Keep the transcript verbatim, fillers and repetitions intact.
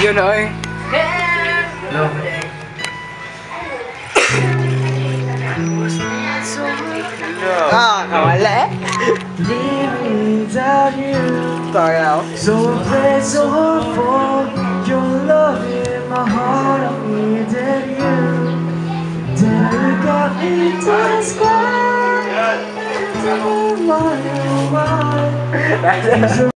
Yun o eh. No. Ah, nawala eh. Without you. Sorry ako. So I pray so hard for your love in my heart. I needed you. Then you got me to the sky. And I don't know why.